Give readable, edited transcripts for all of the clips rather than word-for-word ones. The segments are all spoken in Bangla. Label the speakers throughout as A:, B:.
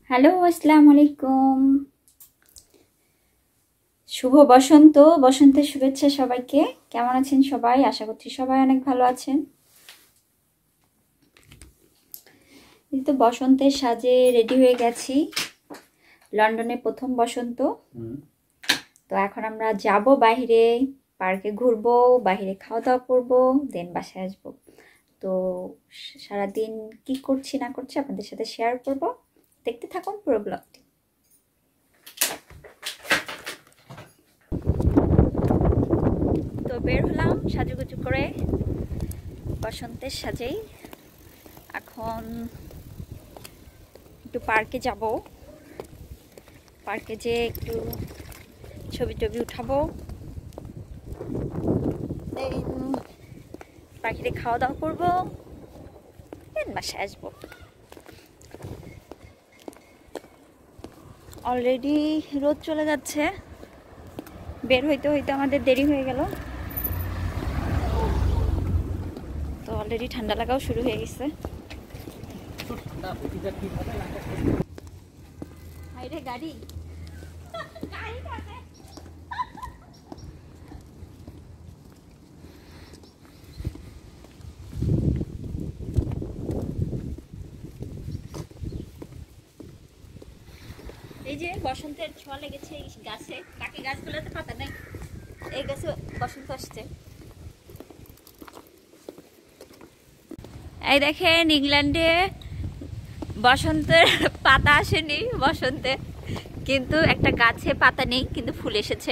A: হ্যালো, আসসালামু আলাইকুম। শুভ বসন্ত, বসন্তের শুভেচ্ছা সবাইকে। কেমন আছেন সবাই? আশা করছি সবাই অনেক ভালো আছেন। এই তো বসন্তের সাজে রেডি হয়ে গেছি। লন্ডনে প্রথম বসন্ত, তো এখন আমরা যাব বাইরে, পার্কে ঘুরবো, বাইরে খাওয়া দাওয়া করবো, দেন বাসায় আসবো। তো সারাদিন কি করছি না করছি আপনাদের সাথে শেয়ার করব, দেখতে থাকুন পুরো ব্লগটি। তো বের হলাম সাজুগুজু করে বসন্তের সাজেই। এখন একটু পার্কে যাব, পার্কে যেয়ে একটু ছবি টবি উঠাবো, দেন পাখিতে খাওয়া দাওয়া করবো, দেন বাসায় আসবো। অলরেডি রোদ চলে যাচ্ছে, বের হইতে হইতে আমাদের দেরি হয়ে গেল। তো অলরেডি ঠান্ডা লাগাও শুরু হয়ে গেছে। হাইরে গাড়ি, এই যে বসন্তের ছোঁয়া লেগেছে এই গাছে। বাকি গাছগুলোতে পাতা নেই, এই গাছে বসন্ত আসছে। এই দেখেন, ইংল্যান্ডে বসন্তের পাতা আসেনি বসন্তে, কিন্তু একটা গাছে পাতা নেই কিন্তু ফুল এসেছে।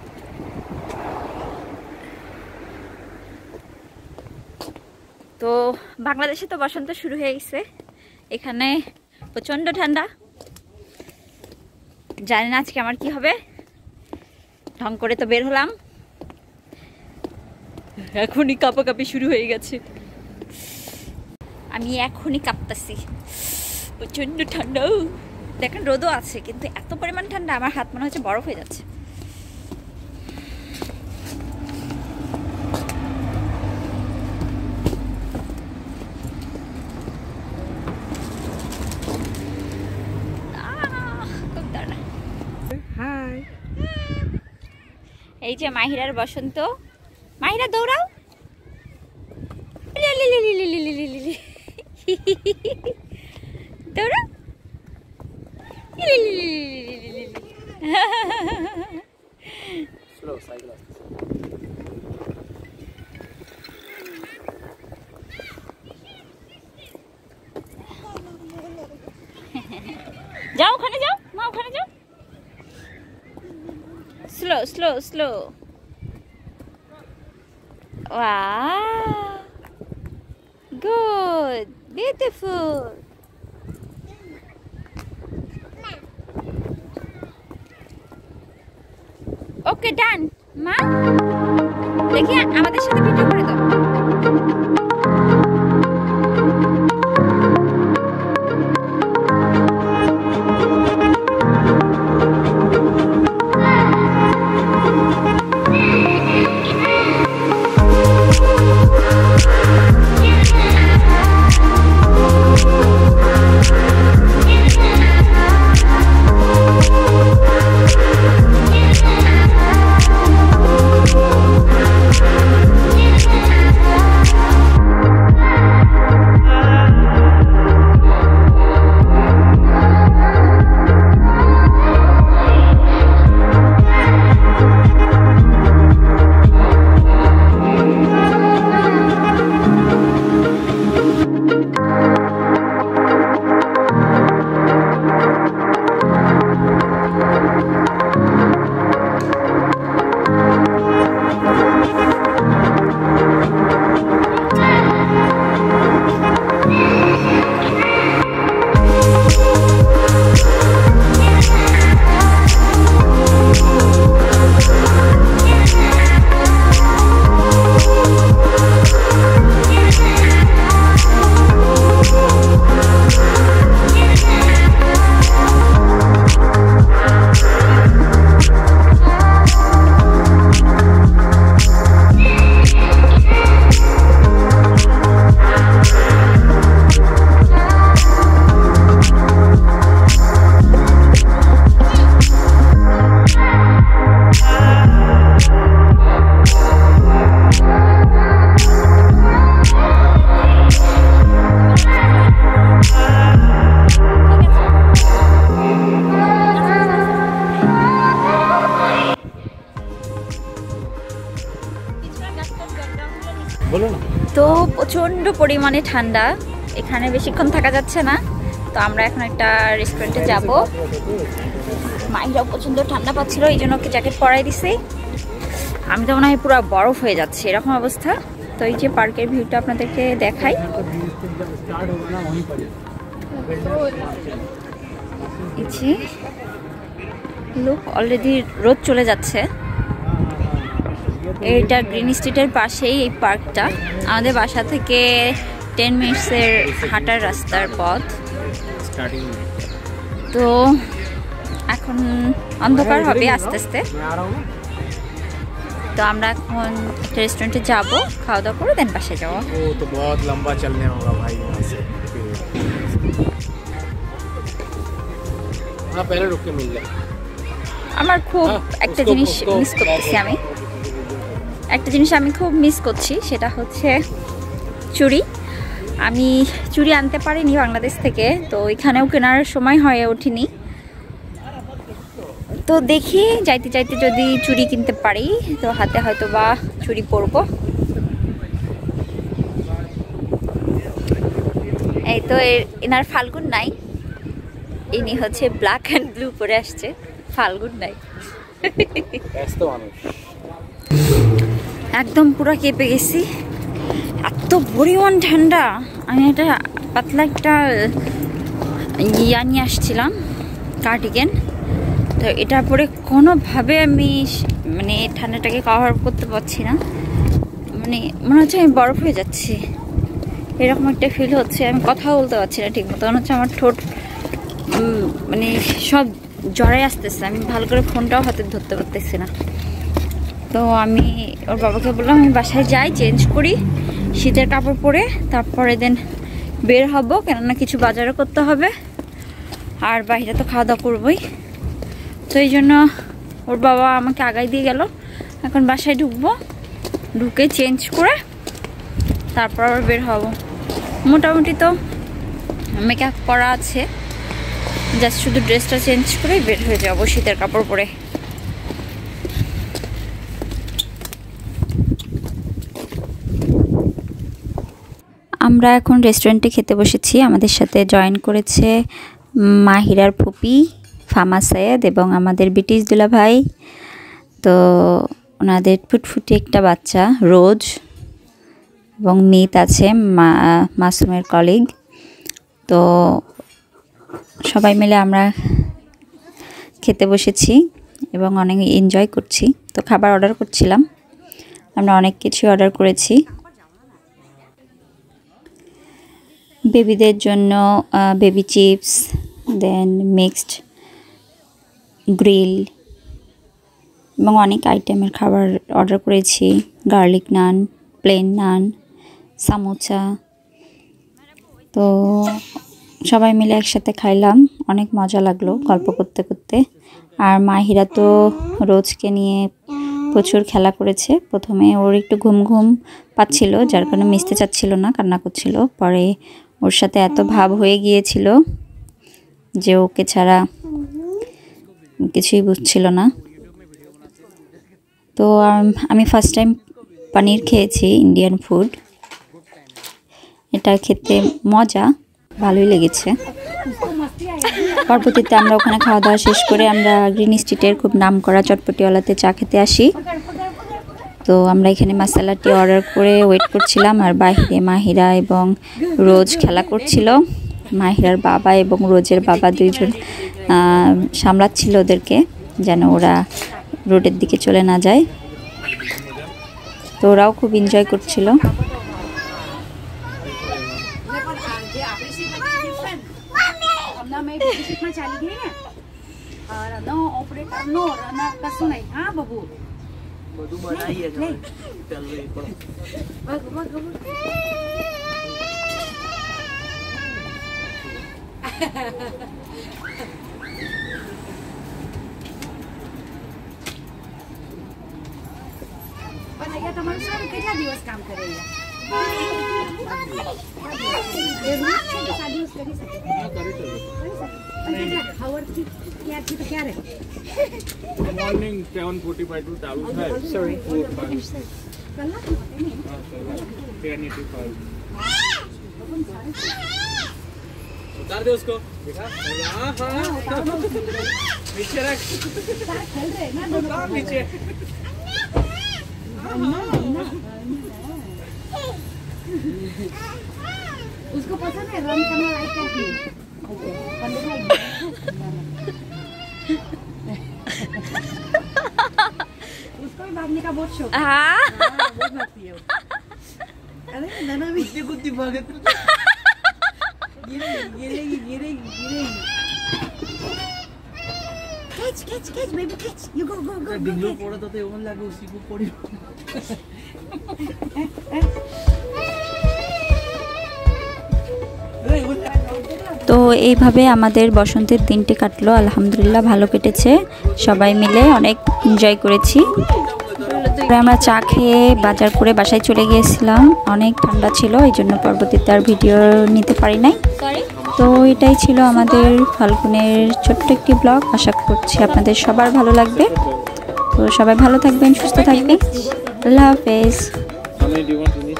A: তো বাংলাদেশে তো বসন্ত শুরু হয়ে গেছে, এখানে প্রচন্ড ঠান্ডা। জানি না আজকে আমার কি হবে, ঢং করে তো বের হলাম, এখনই কাঁপাকাঁপি শুরু হয়ে গেছে। আমি এখনই কাঁপতাছি, প্রচন্ড ঠান্ডা। দেখেন রোদও আছে, কিন্তু এত পরিমাণ ঠান্ডা আমার হাত মনে হচ্ছে বরফ হয়ে যাচ্ছে। এই যে মাহিরার বসন্ত। মাহিরা দৌড়াও, দৌড়াও। যাও ওখানে যাও, মা ওখানে যাও। Slow slow slow. Wow, good, beautiful. Okay, done. মা দেখি আমাদের সাথে ভিডিও করে দাও। প্রচন্ড পরিমাণে ঠান্ডা, এখানে বেশিক্ষণ থাকা যাচ্ছে না। তো আমরা এখন একটা রেস্টুরেন্টে যাব। মাইরাও প্রচন্ড ঠান্ডা পাচ্ছিল, এই জন্য ওকে জ্যাকেট পরাই দিছি। আমি তো মনে হয় পুরো বরফ হয়ে যাচ্ছে এরকম অবস্থা। তো এই যে পার্কের ভিউটা আপনাদেরকে দেখাই। লুক, অলরেডি রোদ চলে যাচ্ছে। এইটা গ্রিন স্ট্রিটের পাশেই এই পার্কটা। আমাদের বাসা থেকে 10 মিনিটসের হাঁটার রাস্তার পথ। তো এখন অন্ধকার হবে আস্তে আস্তে। তো আমরা এখন একটা রেস্টুরেন্টে যাব, খাওয়া দাওয়া করে দেন বাসায় যাবো।
B: তো বহুত লম্বা চলনে হোগা ভাই। পহলে রুক কে মিল যায়।
A: আমার খুব একটা জিনিস মিস করতেছি আমি, খুব মিস করছি, সেটা হচ্ছে চুড়ি। আমি চুড়ি আনতে পারিনি বাংলাদেশ থেকে, তো এখানেও কেনার সময় হয়ে ওঠেনি। তো দেখি যাইতে যাইতে যদি চুড়ি কিনতে পারি তো হাতে হয়তো বা চুড়ি পরবো। এই তো এনার ফাল্গুন নাই, ইনি হচ্ছে ব্ল্যাক অ্যান্ড ব্লু পরে আসছে, ফাল্গুন নাই। একদম পুরো কেঁপে গেছি, এত পরিমাণ ঠান্ডা। আমি একটা পাতলা একটা ইয়া নিয়ে আসছিলাম, কার্ডিগান। তো এটা পরে কোনোভাবে আমি মানে ঠান্ডাটাকে কভার করতে পারছি না, মানে মনে হচ্ছে আমি বরফ হয়ে যাচ্ছি, এরকম একটা ফিল হচ্ছে। আমি কথাও বলতে পারছি না ঠিক মতো, মনে হচ্ছে আমার ঠোঁট মানে সব জ্বরে আসতেছে। আমি ভালো করে ফোনটাও হাতে ধরতে পারতেছি না। তো আমি ওর বাবাকে বললাম আমি বাসায় যাই, চেঞ্জ করি, শীতের কাপড় পরে তারপরে দেন বের হব, কেননা কিছু বাজারও করতে হবে, আর বাইরে তো খাওয়া দাওয়া করবোই। তো এই জন্য ওর বাবা আমাকে আগাই দিয়ে গেল। এখন বাসায় ঢুকবো, ঢুকে চেঞ্জ করে তারপর আবার বের হব। মোটামুটি তো মেকআপ করা আছে, জাস্ট শুধু ড্রেসটা চেঞ্জ করে বের হয়ে যাবো শীতের কাপড় পরে। আমরা এখন রেস্টুরেন্টে খেতে বসেছি। আমাদের সাথে জয়েন করেছে মাহিরার ফুপি ফামা সৈয়দ এবং আমাদের ব্রিটিশ দুলা ভাই। তো ওনাদের ফুটফুটে একটা বাচ্চা রোজ এবং মিত আছে, মাসুমের কলিগ। তো সবাই মিলে আমরা খেতে বসেছি এবং অনেক এনজয় করছি। তো খাবার অর্ডার করছিলাম, আমরা অনেক কিছু অর্ডার করেছি। বেবিদের জন্য baby chips, then mixed grill এবং অনেক আইটেমের খাবার অর্ডার করেছি। Garlic naan, plain naan, samosa. তো সবাই মিলে একসাথে খাইলাম, অনেক মজা লাগলো গল্প করতে করতে। আর মাহিরা তো রোজকে নিয়ে প্রচুর খেলা করেছে। প্রথমে ওর একটু ঘুম ঘুম পাচ্ছিল, যার কারণে মিশতে চাচ্ছিল না, কান্না করছিল। পরে ওর সাথে এত ভাব হয়ে গিয়েছিল যে ওকে ছাড়া কিছুই বুঝছিল না। তো আমি ফার্স্ট টাইম পনির খেয়েছি, ইন্ডিয়ান ফুড। এটা খেতে মজা, ভালোই লেগেছে। পরবর্তীতে আমরা ওখানে খাওয়া দাওয়া শেষ করে আমরা গ্রিন স্ট্রিটের খুব নাম করা চটপটিওয়ালাতে চা খেতে আসি। তো আমরা এখানে মশলা টি অর্ডার করে ওয়েট করছিলাম, আর বাইরে মাহিরা এবং রোজ খেলা করছিল। মাহিরার বাবা এবং রোজের বাবা দুইজন সামলাচ্ছিল ওদেরকে, যেন ওরা রোডের দিকে চলে না যায়। তো ওরাও খুব এনজয় করছিল।
C: તમારું સર કેટલા દિવસ કામ કરે મોર્નિંગ 7:45 ચાલુ થાય. સોરી
B: उतार दे उसको देखा हाँ हाँ नीचे रख नीचे
C: उसको पसंद है रन करना लाइक करती है उसको भी भागने का बहुत शौक है।
A: हाँ
C: बहुत भागती है वो। अरे नाना भी
B: कुत्ती भागे
C: गिरेगी catch baby catch you go
B: बिल्लो पड़ा तो एवं लगे उसी को पड़ी
A: তো এইভাবে আমাদের বসন্তের দিনটি কাটলো আলহামদুলিল্লাহ ভালো কেটেছে সবাই মিলে অনেক এনজয় করেছি আমরা চা খেয়ে বাজার করে বাসায় চলে গিয়েছিলাম অনেক ঠান্ডা ছিল এই জন্য পরবর্তীতে আর ভিডিও নিতে পারি নাই তো এটাই ছিল আমাদের ফাল্গুনের ছোট্ট একটি ব্লগ আশা করছি আপনাদের সবার ভালো লাগবে তো সবাই ভালো থাকবেন সুস্থ থাকবেন আল্লাহ হাফেজ
B: আমি ডিমান্ড নিচ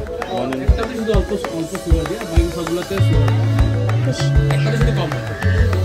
B: একটা শুধু অল্প শুরু দিয়ে বাকি সবগুলোতে শুরু একটা শুধু কম